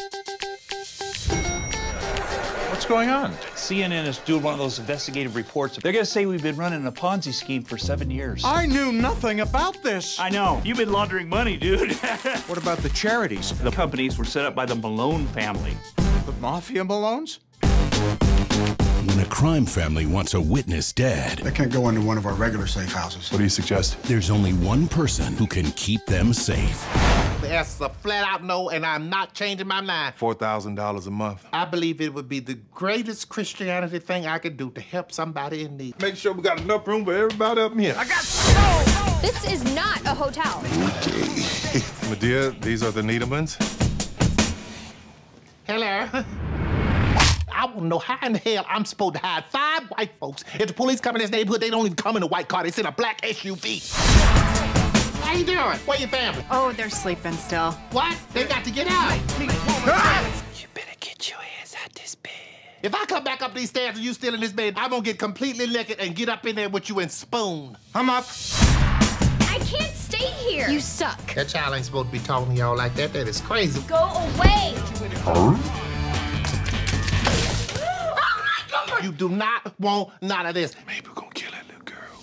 What's going on? CNN is doing one of those investigative reports. They're gonna say we've been running a Ponzi scheme for 7 years. I knew nothing about this. I know. You've been laundering money, dude. What about the charities? The companies were set up by the Malone family. The Mafia Malones? When a crime family wants a witness dead, They can't go into one of our regular safe houses. What do you suggest? there's only one person who can keep them safe. The answer's a flat-out no, and I'm not changing my mind. $4,000 a month. I believe it would be the greatest Christianity thing I could do to help somebody in need. Make sure we got enough room for everybody up here. This is not a hotel. Madea, these are the Needlemans. Hello. I want to know how in the hell I'm supposed to hide 5 white folks. If the police come in this neighborhood, they don't even come in a white car. They sit in a black SUV. How you doing? Where your family? Oh, they're sleeping still. What? They got to get out. You better get your ass out this bed. If I come back up these stairs and you still in this bed, I'm gonna get completely naked and get up in there with you and spoon. I'm up. I can't stay here. You suck. That child ain't supposed to be talking to y'all like that. That is crazy. Go away. You do not want none of this. Maybe we're gonna kill that little girl.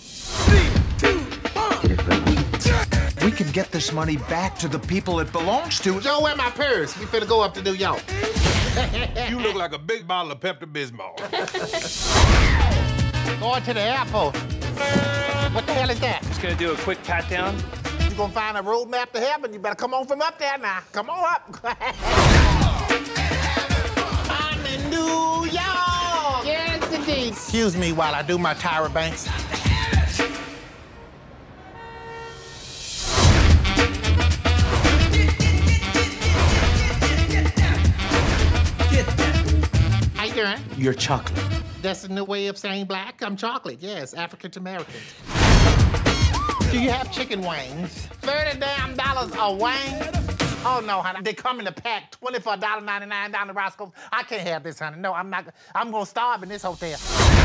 3, 2, 1. We can get this money back to the people it belongs to. Joe, where my purse? We finna go up to New York. You look like a big bottle of Pepto-Bismol. Going to the airport. What the hell is that? Just gonna do a quick pat down. You gonna find a roadmap to heaven? You better come on from up there now. Come on up. I'm in New York. Yes, indeed. Excuse me while I do my Tyra Banks. How you doing? You're chocolate. That's a new way of saying black. I'm chocolate, yes, African American. Do you have chicken wings? $30 damn a wing? Oh no, honey. They come in a pack, $24.99 down to Roscoe's. I can't have this, honey. No, I'm not. I'm gonna starve in this hotel.